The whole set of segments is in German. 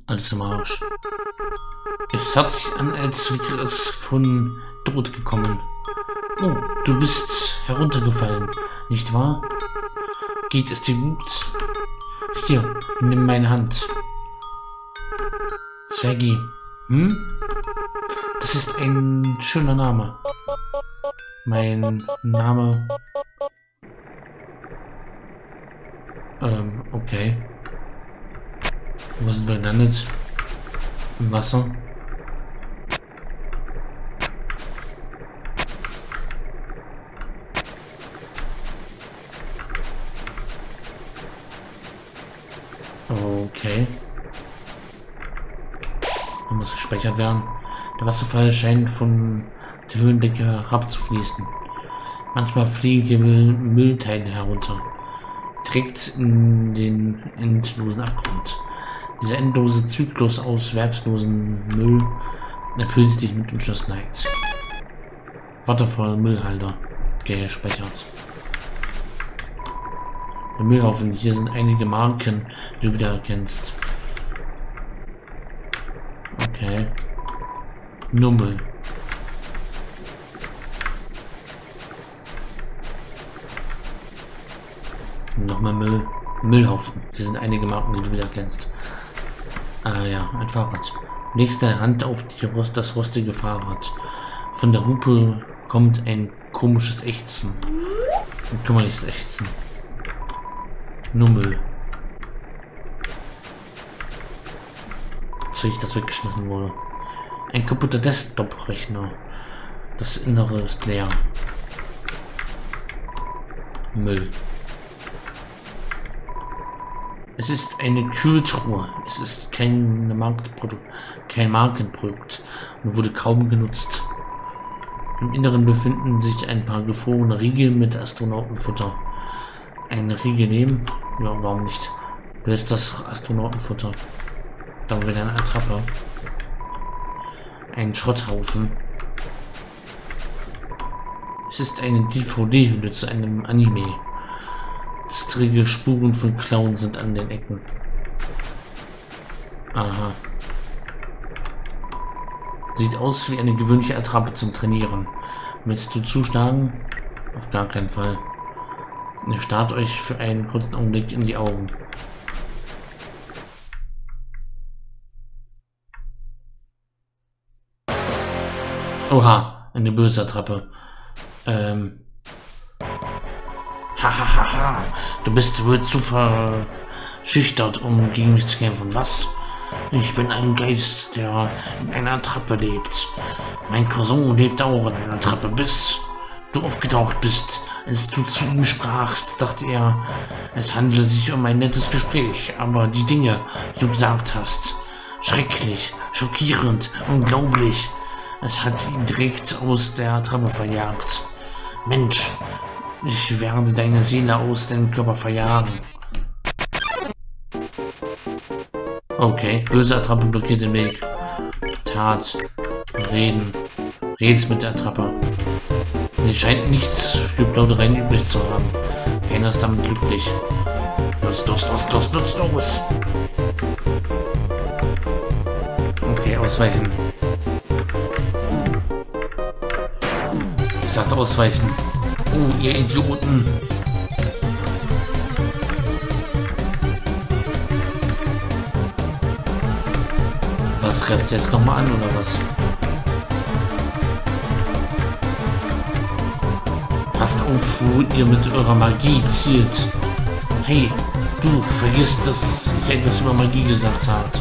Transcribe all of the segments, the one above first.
Alles im Arsch. Es hat sich an, als wäre es von dort gekommen. Oh, du bist heruntergefallen, nicht wahr? Geht es dir gut? Hier, nimm meine Hand. Zwergi. Hm? Das ist ein schöner Name. Mein Name... okay. Wo sind wir gelandet? Im Wasser. Okay. Da muss gespeichert werden. Der Wasserfall scheint von der Höhendecke herabzufließen. Manchmal fliegen hier Müllteile herunter. Trägt in den endlosen Abgrund. Dieser endlose Zyklus aus wertlosen Müll erfüllt sich mit Entschlossenheit. Wasserfall Müllhalter gespeichert. Der Müllhaufen, hier sind einige Marken, die du wieder erkennst. Okay. Nur Müll. Nochmal Müll. Müllhaufen. Hier sind einige Marken, die du wieder kennst. Ah ja, ein Fahrrad. Legst deine Hand auf das rostige Fahrrad. Von der Hupe kommt ein komisches Ächzen. Ein kümmerliches Ächzen. Nur Müll. Zeug, das weggeschmissen wurde. Ein kaputter Desktop-Rechner. Das Innere ist leer. Müll. Es ist eine Kühltruhe. Es ist kein Markenprodukt und wurde kaum genutzt. Im Inneren befinden sich ein paar gefrorene Riegel mit Astronautenfutter. Eine Riegel nehmen? Ja, warum nicht? Du lässt das Astronautenfutter. Da wieder eine Attrappe. Ein Schrotthaufen. Es ist eine DVD-Hülle zu einem Anime. Zistrige Spuren von Klauen sind an den Ecken. Aha. Sieht aus wie eine gewöhnliche Attrappe zum Trainieren. Möchtest du zuschlagen? Auf gar keinen Fall. Ihr starrt euch für einen kurzen Augenblick in die Augen. Oha, eine böse Attrappe. Hahaha, du bist wohl zu verschüchtert, um gegen mich zu kämpfen. Was? Ich bin ein Geist, der in einer Attrappe lebt. Mein Cousin lebt auch in einer Attrappe, bis du aufgetaucht bist. Als du zu ihm sprachst, dachte er, es handele sich um ein nettes Gespräch, aber die Dinge, die du gesagt hast, schrecklich, schockierend, unglaublich. Es hat ihn direkt aus der Attrappe verjagt. Mensch, ich werde deine Seele aus deinem Körper verjagen. Okay, böse Attrappe blockiert den Weg. Tat. Reden. Red's mit der Attrappe. Sie scheint nichts für Plaudereien übrig zu haben. Keiner ist damit glücklich. Los. Okay, ausweichen. Ich sagte ausweichen. Oh, ihr Idioten. Was, greift jetzt nochmal an, oder was? Passt auf, wo ihr mit eurer Magie zielt. Hey, du, vergiss, dass ich etwas über Magie gesagt hatte.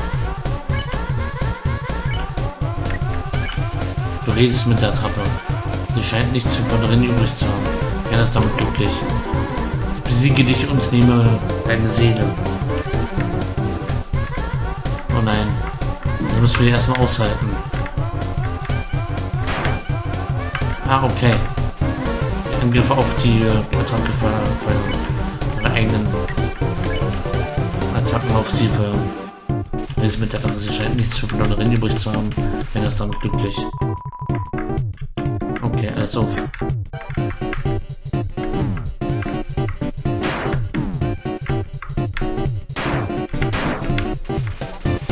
Du redest mit der Attrappe. Sie scheint nichts für Plaudereien übrig zu haben. Keiner ist damit glücklich. Ich besiege dich und nehme deine Seele. Oh nein. Das müssen wir erstmal aushalten. Ah, okay. Angriffe auf die Attacke feuern. Ihre eigenen Attacken auf sie feuern. Ist mit der Attacke, sie scheint nichts für Plaudereien übrig zu haben. Keiner ist damit glücklich. Okay, alles auf.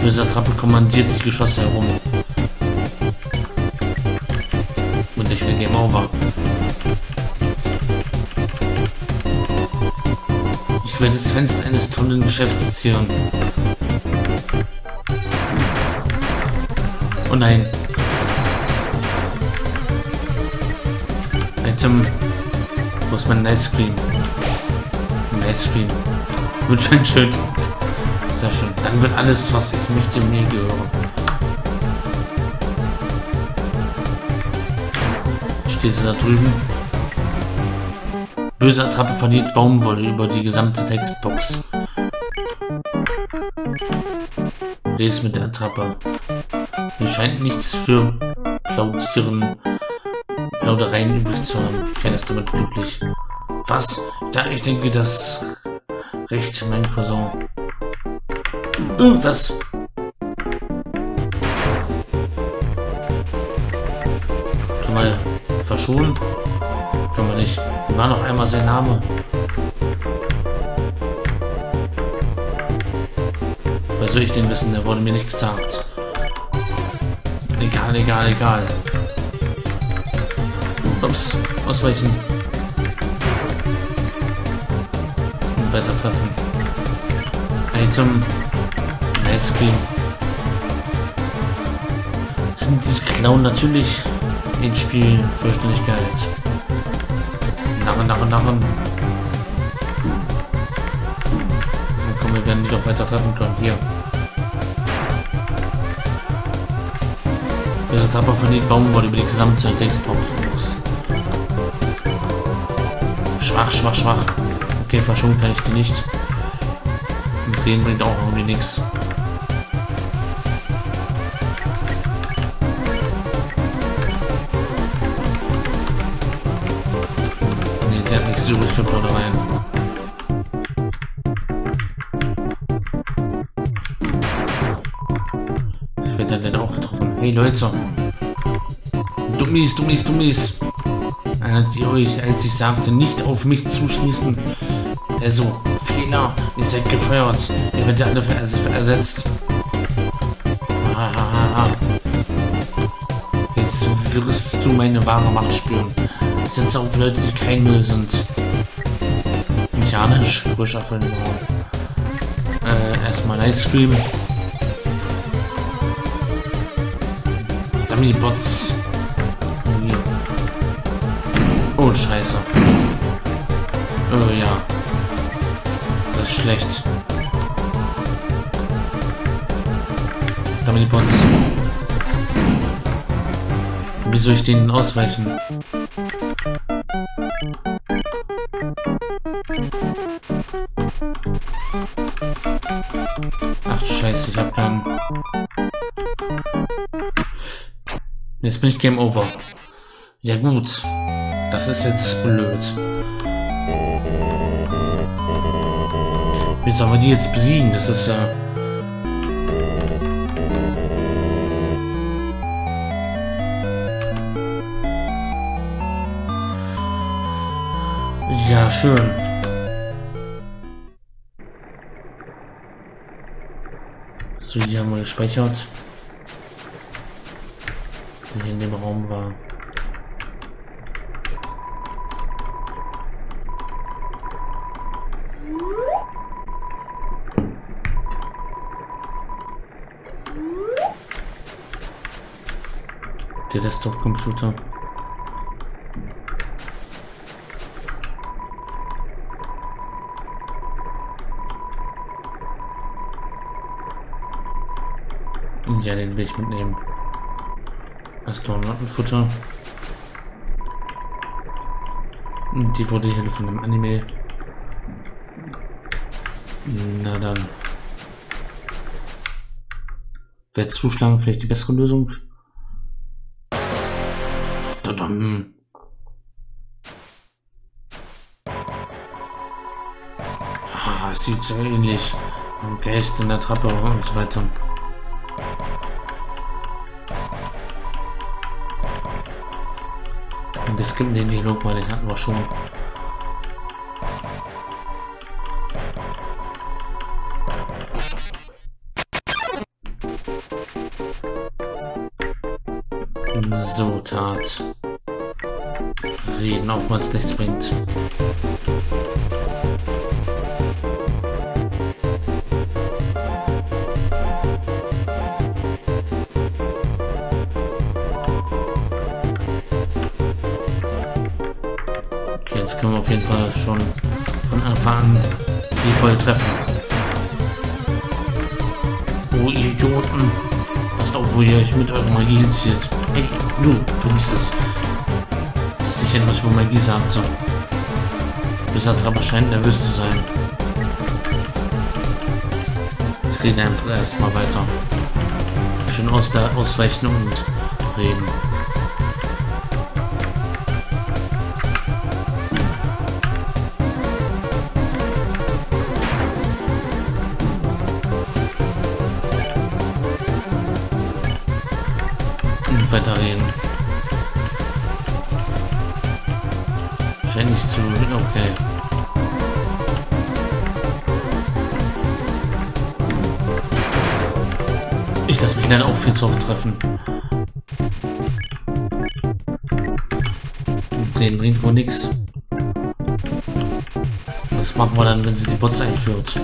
Böse Attrappe kommandiert die Geschosse herum. Und ich will Game Over. Ich werde das Fenster eines tollen Geschäfts zieren. Oh nein. Item. Wo ist mein Ice Cream? Ein Ice Cream. Wünsche ein Schild. Sehr schön. Dann wird alles, was ich möchte, mir gehören. Steht sie da drüben? Böse Attrappe verliert Baumwolle über die gesamte Textbox. Res mit der Attrappe. Mir scheint nichts für Plaudereien übrig zu haben. Keiner ist damit glücklich. Was? Ja, ich denke, das recht mein Cousin. Was? Können wir verschonen? Können wir nicht. Wie war noch einmal sein Name? Wer soll ich den wissen? Der wurde mir nicht gesagt. Egal, egal, egal. Ups, ausweichen. Und weiter treffen. Item. Ice Cream. Sind diese Clown natürlich ins Spiel Vollständigkeit. Narren, Narren, Narren. Und komm, wir werden die doch weiter treffen können. Hier. Böse Attrappe verliert Baumwolle über die gesamte Textbox. Schwach, schwach, schwach. Okay, verschonen kann ich die nicht. Und drehen bringt auch irgendwie nichts. Nee, sie hat nichts übrig für Plaudereien. Ich werde dann auch getroffen. Hey Leute. Dummies, Dummies, Dummies. Als ich sagte, nicht auf mich zuschließen. Also, Fehler, ihr seid gefeuert. Ihr werdet alle ersetzt. Jetzt wirst du meine wahre Macht spüren. Ich setze auf Leute, die kein Müll sind. Mechanisch, Rüschaffeln. Erstmal Ice Cream. Dummy Bots. Oh, scheiße. Oh ja. Das ist schlecht. Dummy Bots. Wie soll ich denen ausweichen? Ach du Scheiße, ich hab keinen. Jetzt bin ich Game Over. Ja gut. Das ist jetzt blöd. Wie sollen wir die jetzt besiegen? Das ist ja... Ja, schön. So, hier haben wir gespeichert. Die hier in dem Raum war. Der Desktop-Computer. Ja, den will ich mitnehmen. Astronautenfutter. DVD-Hülle von dem Anime. Na dann. Wer zuschlagen, vielleicht die bessere Lösung. Tadam. Ah, es sieht so ähnlich. Ein Geist in der Trappe und so weiter. Und wir skippen den Dialog, weil den hatten wir schon. So, Tat. Reden, auch wenn es nichts bringt. Okay, jetzt können wir auf jeden Fall schon von Anfang an sie voll treffen. Oh, ihr Idioten! Passt auf, wo ihr euch mit eurer Magie hinzieht. Hey, du, vergiss es. Dass ich etwas über Magie sagte. Dieser Trapper scheint nervös zu sein. Ich rede einfach erstmal weiter. Schön ausweichen und reden. Und weiter reden. Scheint nicht zu... Okay. Ich lasse mich leider auch viel zu oft treffen. Reden bringt wohl nichts. Was machen wir dann, wenn sie die Bots einführt?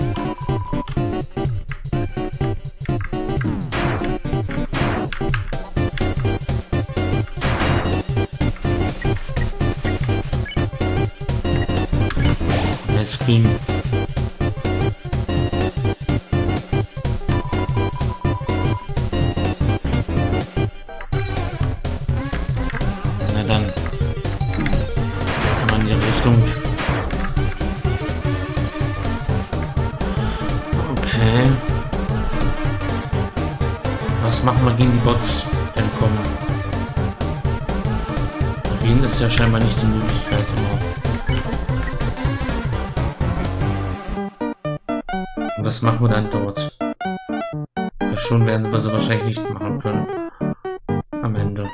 Scream. Na dann. Mal in die Richtung. Okay. Was machen wir gegen die Bots, die kommen? Gehen ist ja scheinbar nicht die Möglichkeit immer. Was machen wir dann dort? Schon werden wir sie wahrscheinlich nicht machen können. Am Ende.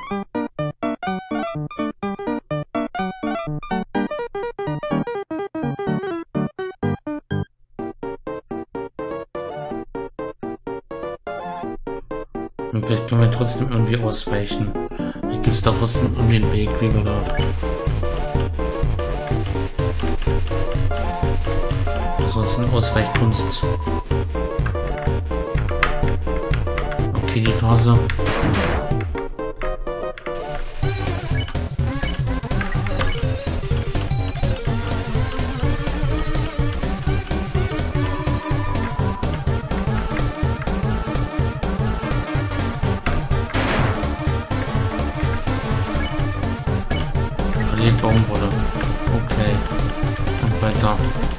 Und vielleicht können wir trotzdem irgendwie ausweichen. Da gibt es da trotzdem irgendwie einen Weg, wie wir da... Ansonsten Ausweichkunst. Okay, die Phase. Verliert Baumwolle. Okay. Und weiter.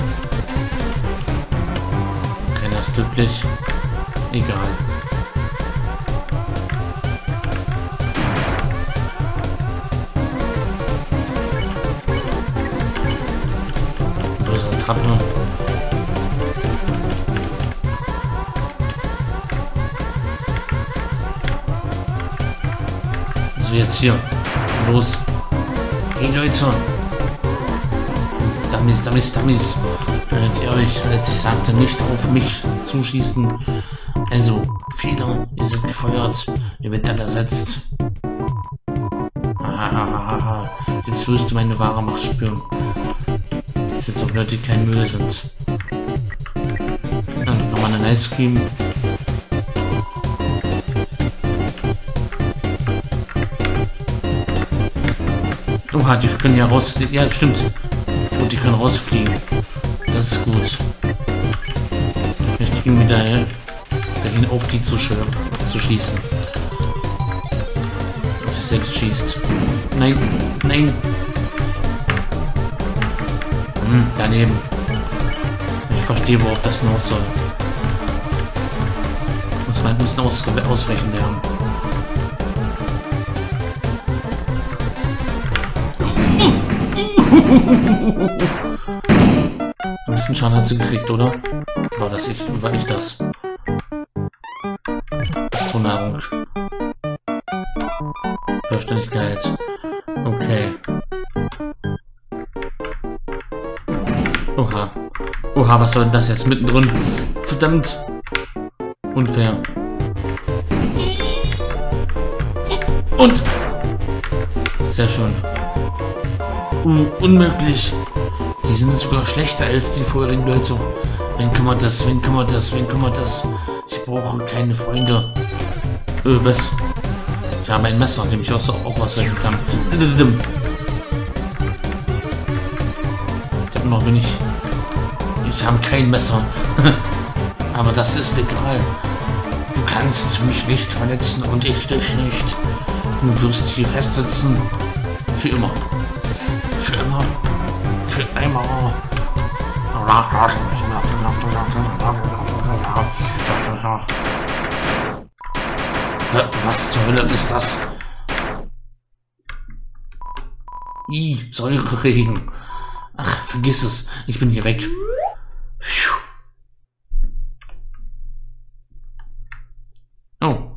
Keiner ist glücklich. Egal. Böse Trappe. So, jetzt hier. Los. Hey Leute. Dummies. Erinnert ihr euch, als ich sagte, nicht auf mich zuschießen? Also, Fehler, ihr seid gefeuert, ihr werdet dann ersetzt. Jetzt wirst du meine wahre Macht spüren. Dass jetzt auch Leute, die kein Müll sind. Dann nochmal eine Ice Cream. Oha, die können ja raus... Ja, stimmt. Und die können rausfliegen. Das ist gut. Ich kriegen wieder dahin auf die zu schießen. Auf sie selbst schießt. Nein. Daneben. Ich verstehe, worauf das hinaus soll. Muss man ein bisschen ausweichen lernen. Ein bisschen Schaden hat sie gekriegt, oder? War ich das? Astronahrung. Vollständigkeit. Okay. Oha, was soll denn das jetzt mittendrin? Verdammt. Unfair. Und Sehr schön. Unmöglich. Die sind sogar schlechter als die vorherigen Leute. Wen kümmert das? Wen kümmert das? Wen kümmert das? Ich brauche keine Freunde. Was? Ich habe ein Messer, dem ich auch was retten kann. Ich habe noch wenig. Ich habe kein Messer. Aber das ist egal. Du kannst mich nicht verletzen und ich dich nicht. Du wirst hier festsitzen. Für immer. Für immer. Für einmal. Was zur Hölle ist das? Säureregen. Ach, vergiss es. Ich bin hier weg. Oh.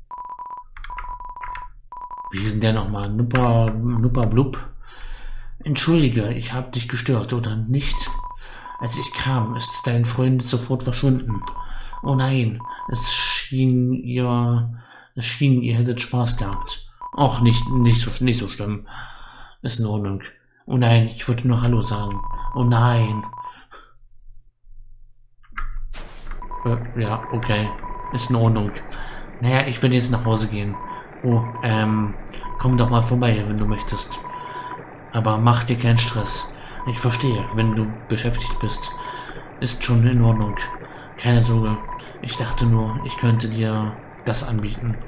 Wie ist denn der nochmal? Blub. Entschuldige, ich habe dich gestört, oder nicht? Als ich kam, ist dein Freund sofort verschwunden. Oh nein, es schien, ihr hättet Spaß gehabt. Och, nicht so schlimm. Ist in Ordnung. Oh nein, ich wollte nur Hallo sagen. Oh nein. Ja, okay. Ist in Ordnung. Naja, ich will jetzt nach Hause gehen. Oh, komm doch mal vorbei, wenn du möchtest. Aber mach dir keinen Stress. Ich verstehe, wenn du beschäftigt bist. Ist schon in Ordnung. Keine Sorge. Ich dachte nur, ich könnte dir das anbieten.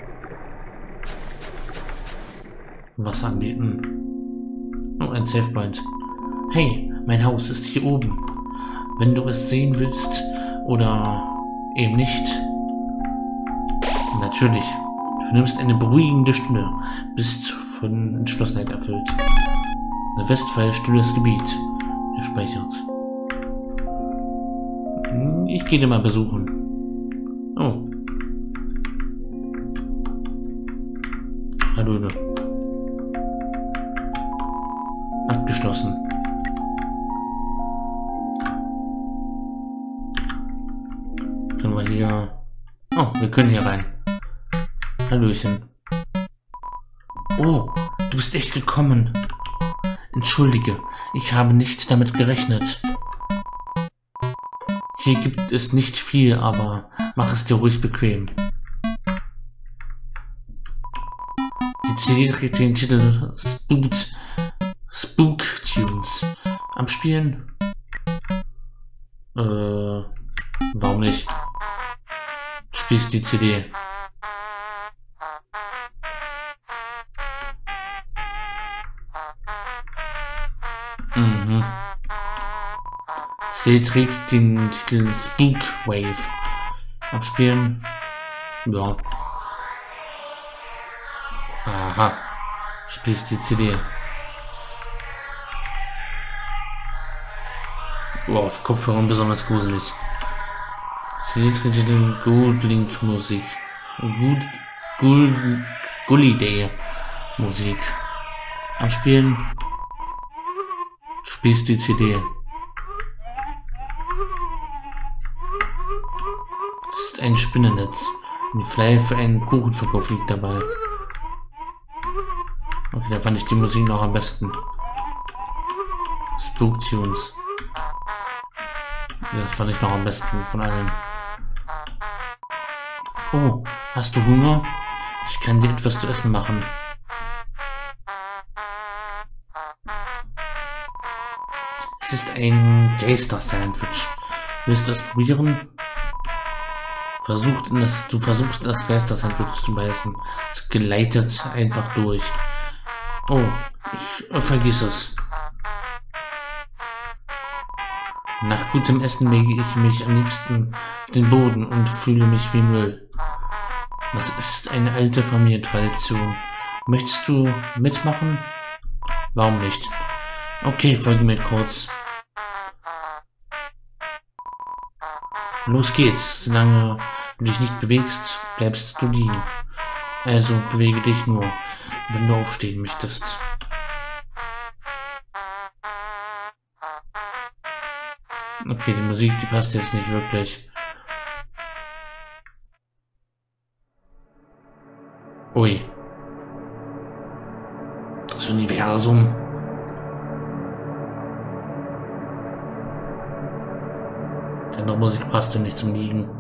Was anbieten? Oh, ein Save Point. Hey, mein Haus ist hier oben. Wenn du es sehen willst oder eben nicht. Natürlich. Du nimmst eine beruhigende Stunde, bist von Entschlossenheit erfüllt. Westphal, stilles Gebiet. Gespeichert. Ich gehe dir mal besuchen. Oh. Hallo. Abgeschlossen. Können wir hier... Oh, wir können hier rein. Hallöchen. Oh, du bist echt gekommen. Entschuldige, ich habe nicht damit gerechnet. Hier gibt es nicht viel, aber mach es dir ruhig bequem. Die CD trägt den Titel Spook Tunes. Am Spielen? Warum nicht? Spielst die CD. Sie trägt den Titel Spook Wave. Abspielen. Ja. Aha. Spielst die CD. Boah, auf Kopfhörern besonders gruselig. Sie trägt den Goldlink Musik. Gulliday Musik. Abspielen. Spielst die CD. Das ist ein Spinnennetz. Ein Flyer für einen Kuchenverkauf liegt dabei. Okay, da fand ich die Musik noch am besten. Spook Tunes. Ja, das fand ich noch am besten von allen. Oh, hast du Hunger? Ich kann dir etwas zu essen machen. Es ist ein Geister-Sandwich. Willst du es probieren? Du versuchst das Geister-Sandwich zu beißen. Es gleitet einfach durch. Oh, ich vergiss es. Nach gutem Essen lege ich mich am liebsten auf den Boden und fühle mich wie Müll. Das ist eine alte Familientradition. Möchtest du mitmachen? Warum nicht? Okay, folge mir kurz. Los geht's. Solange du dich nicht bewegst, bleibst du liegen. Also bewege dich nur, wenn du aufstehen möchtest. Okay, die Musik, die passt jetzt nicht wirklich. Das Universum. Deine Musik passte nicht zum Liegen.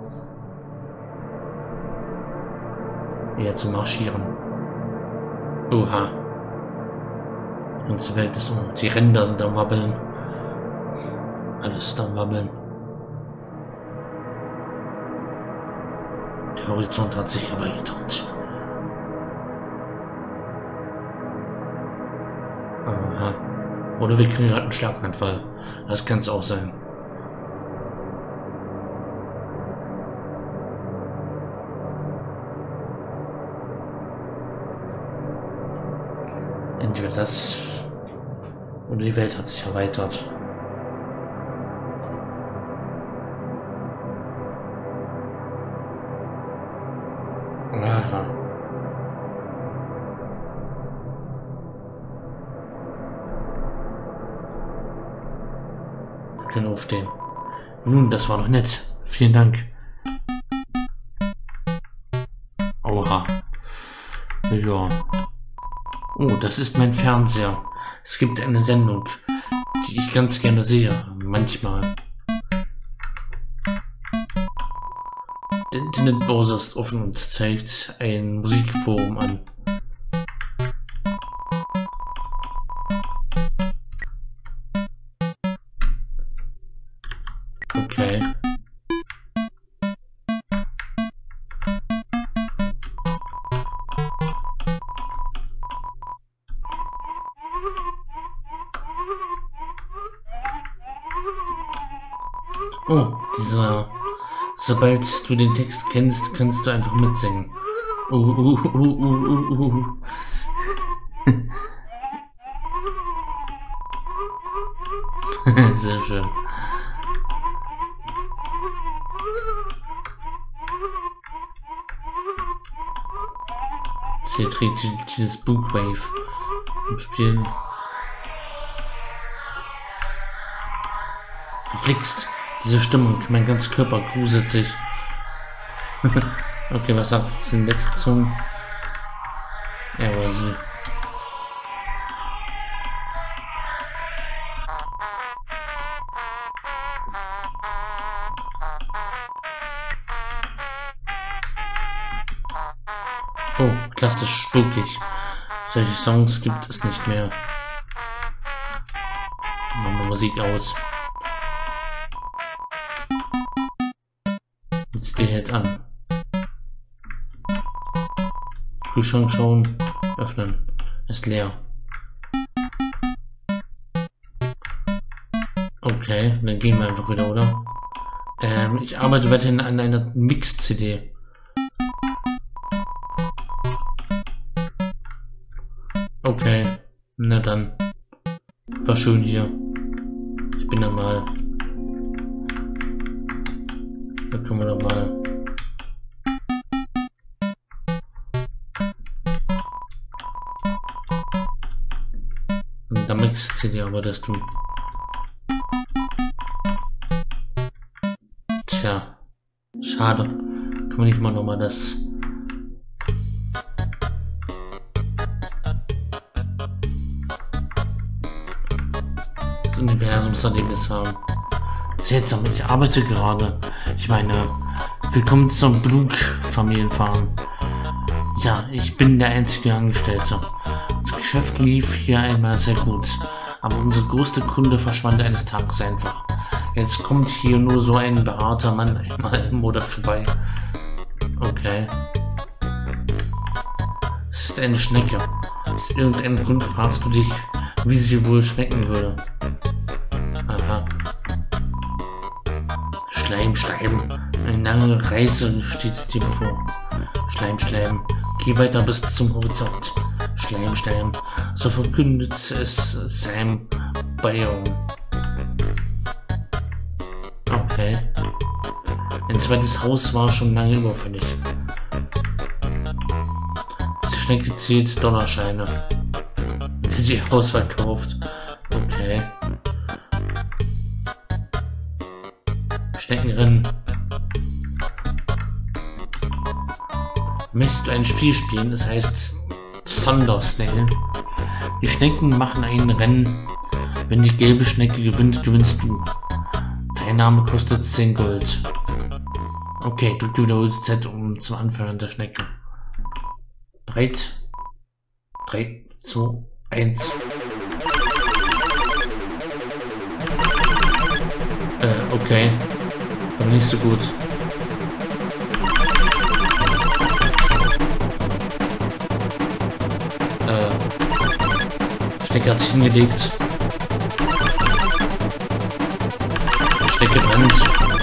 Eher zum Marschieren. Oha. Die ganze Welt ist um. Die Ränder sind am Wabbeln. Alles ist am Wabbeln. Der Horizont hat sich erweitert. Aha. Oder wir kriegen gerade einen Schlaganfall. Das kann es auch sein. Entweder das oder die Welt hat sich erweitert. Aha. Wir können aufstehen. Nun, das war doch nett. Vielen Dank. Oha. Ja. Oh, das ist mein Fernseher. Es gibt eine Sendung, die ich ganz gerne sehe. Manchmal. Der Internetbrowser ist offen und zeigt ein Musikforum an. Okay. Oh, sobald du den Text kennst, kannst du einfach mitsingen. Sehr schön. Hier trägt dieses Bookwave im Spiel. Verflixt. Diese Stimmung, mein ganzer Körper gruselt sich. Okay, was sagt es den letzten Song? Er oder sie. Oh, klassisch spukig. Solche Songs gibt es nicht mehr. Machen wir Musik aus. Jetzt die Head an. Kühlschrank schauen. Öffnen. Ist leer. Okay, dann gehen wir einfach wieder, oder? Ich arbeite weiterhin an einer Mix-CD. Okay, na dann. War schön hier. Ich bin dann mal. Da können wir doch mal. Und da mixt sie dir aber das du. Tja, schade. Können wir nicht mal nochmal das. Universumserlebnis haben. Seltsam, ich arbeite gerade. Ich meine, willkommen zum Blug-Familienfarm. Ja, ich bin der einzige Angestellte. Das Geschäft lief hier einmal sehr gut, aber unsere größte Kunde verschwand eines Tages einfach. Jetzt kommt hier nur so ein behaarter Mann einmal im Monat vorbei. Okay. Es ist eine Schnecke. Aus irgendeinem Grund fragst du dich, wie sie wohl schmecken würde. Aha. Schleim, Schleim. Eine lange Reise steht dir bevor. Schleim, Schleim. Geh weiter bis zum Horizont. Schleim, Schleim. So verkündet es Sam Biome. Okay. Ein zweites Haus war schon lange überfällig. Die Schnecke zählt Dollarscheine. Die Haus verkauft. Okay. Schneckenrennen. Möchtest du ein Spiel spielen? Das heißt Thundersnake. Die Schnecken machen ein Rennen. Wenn die gelbe Schnecke gewinnt, gewinnst du. Teilnahme kostet 10 Gold. Okay, du wiederholst Z zum Anfeuern der Schnecke. Bereit? 3, 2, 1. Okay. Aber nicht so gut. Schnecke hat sich hingelegt. Schnecke brennt.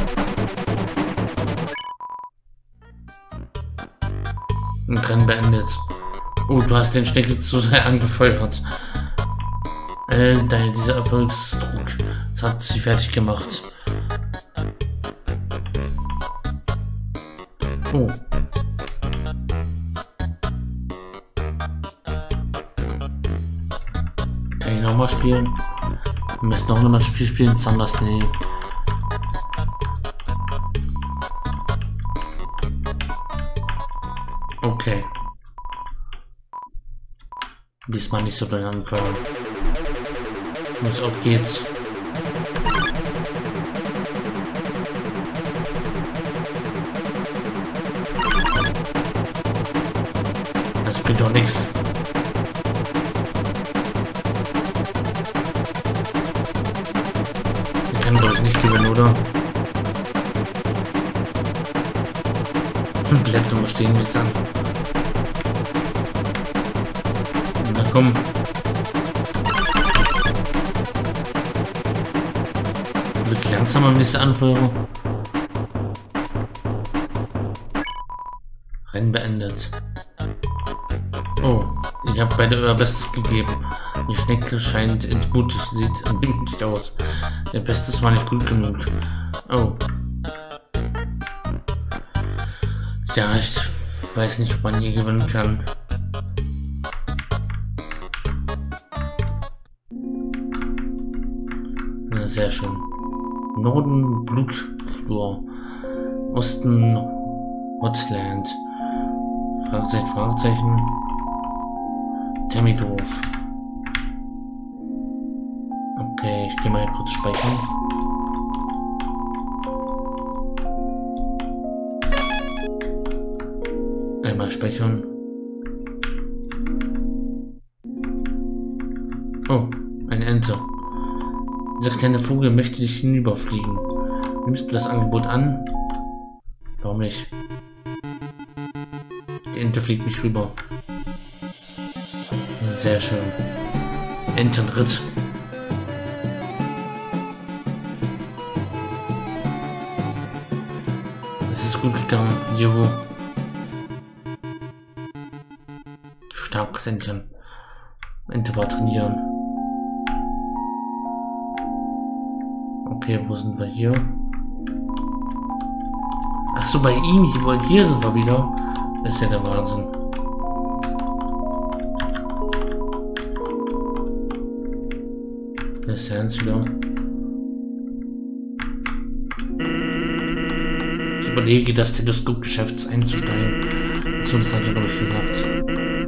Und Rennen beendet. Oh, du hast den Schnecke zu sehr angefeuert. Dieser Erfolgsdruck, das hat sie fertig gemacht. Oh. Kann ich nochmal spielen? Wir müssen noch einmal Spiel spielen, Sanders, nee. Okay. Diesmal nicht so doll anfangen. Los, auf geht's. Das bringt doch nichts. Wir können doch nicht gewinnen, oder? Bleibt immer stehen, wie es dann. Na komm. Wird langsamer mit dieser Anführung. Rennen beendet. Oh, ich habe beide euer Bestes gegeben. Die Schnecke scheint entmutigt, sieht entmutigt aus. Der Bestes war nicht gut genug. Oh. Ja, ich weiß nicht, ob man hier gewinnen kann. Na, sehr schön. Norden Blutflur. Osten Hotland. Fragezeichen, Fragezeichen. Temmidorf. Okay, ich gehe mal kurz speichern. Einmal speichern. Oh, eine Ente. Dieser kleine Vogel möchte dich hinüberfliegen. Nimmst du das Angebot an? Warum nicht? Die Ente fliegt mich rüber. Sehr schön. Entenritt. Es ist gut gegangen. Juhu. Starkes Entchen. Ente war trainieren. Okay, wo sind wir hier? Ach so, bei ihm. Hier sind wir wieder. Das ist ja der Wahnsinn. Das ist ja jetzt wieder. Ich überlege, das Teleskopgeschäft einzusteigen. So, das hatte ich glaube ich gesagt.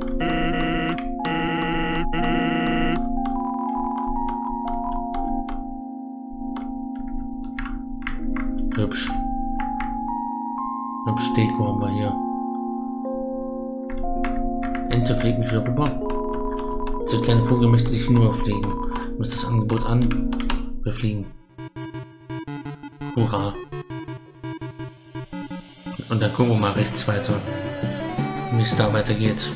Hübsch. Hübsch Deko haben wir hier. Ente fliegt mich wieder rüber. Dieser kleine Vogel möchte sich nur fliegen. Du nimmst das Angebot an. Wir fliegen. Hurra. Und dann gucken wir mal rechts weiter, wie es da weitergeht.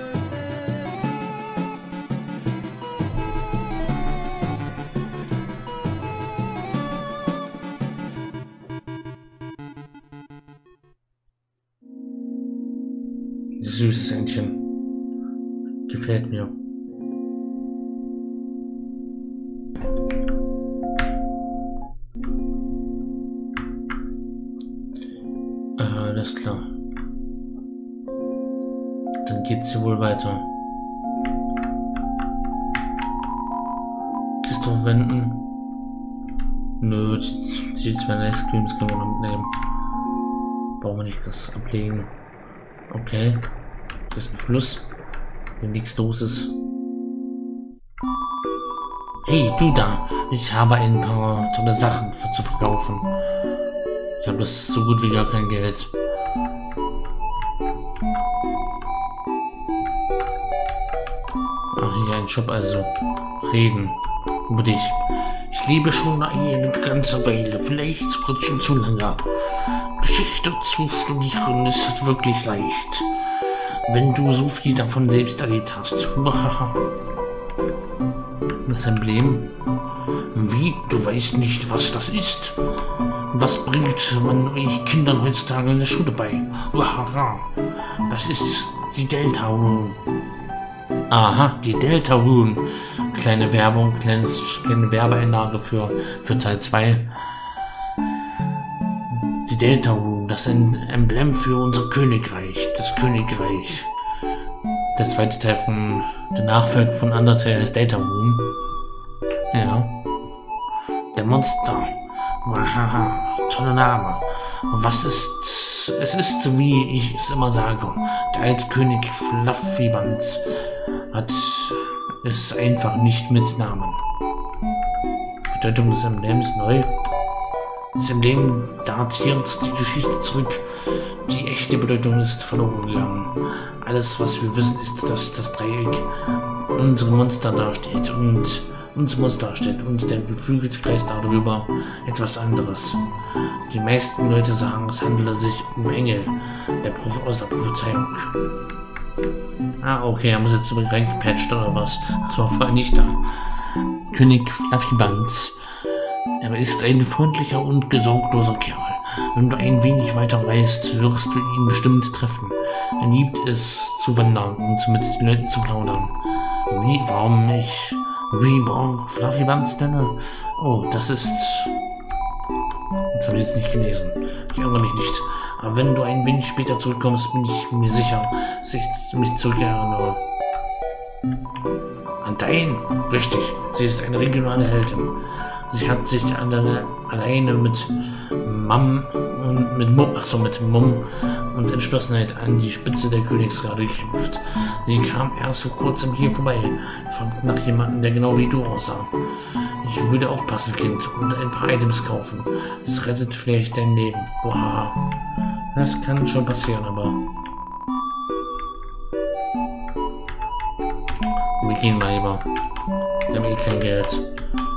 Süßes Entchen. Gefällt mir. Alles klar. Dann geht's hier wohl weiter. Kiste verwenden. Nö, die zwei Ice Creams können wir noch mitnehmen. Brauchen wir nicht das ablegen. Okay. Das ist ein Fluss, wenn nichts los ist. Hey, du da. Ich habe ein paar tolle Sachen zu verkaufen. Ich habe das so gut wie gar kein Geld. Ach, hier ein Shop also. Reden. Über dich. Ich lebe schon eine ganze Weile. Vielleicht kurz schon zu lange. Geschichte zu studieren ist wirklich leicht. Wenn du so viel davon selbst erlebt hast. Das Emblem? Wie? Du weißt nicht, was das ist? Was bringt man euch Kindern heutzutage in der Schule bei? Das ist die Delta Rune. Aha, die Delta Rune. Kleine Werbung, kleine Werbeeinlage für Teil 2. Die Delta Rune, das ist ein Emblem für unser Königreich. Das Königreich. Der zweite Teil von der Nachfolger von Undertale ist Delta Rune. Ja. Der Monster. Toller Name. Was ist... Es ist, wie ich es immer sage, der alte König Fluffybuns hat es einfach nicht mit Namen. Bedeutung des Emblems neu. Das Emblem datiert die Geschichte zurück. Die echte Bedeutung ist verloren gegangen. Alles, was wir wissen, ist, dass das Dreieck unsere Monster darstellt und der geflügelte Kreis darüber etwas anderes. Die meisten Leute sagen, es handele sich um Engel aus der Prophezeiung. Ah, okay, er muss jetzt reingepatcht oder was? Das war vorher nicht da. König Fluffybuns. Er ist ein freundlicher und gesorgloser Kerl. Wenn du ein wenig weiter reist, wirst du ihn bestimmt treffen. Er liebt es zu wandern und mit den Leuten zu plaudern. Warum ich Reborn Fluffybuns nenne? Oh, das ist... Das habe ich jetzt nicht gelesen. Ich ärgere mich nicht. Aber wenn du ein wenig später zurückkommst, bin ich mir sicher, dass ich mich zurückerinnere. Antein? Richtig. Sie ist eine regionale Heldin. Sie hat sich alleine mit Mumm und Entschlossenheit an die Spitze der Königsgarde gekämpft. Sie kam erst vor kurzem hier vorbei, fragt nach jemandem, der genau wie du aussah. Ich würde aufpassen, Kind, und ein paar Items kaufen. Es rettet vielleicht dein Leben. Wow. Das kann schon passieren, aber... Wir gehen mal lieber. Wir haben eh kein Geld.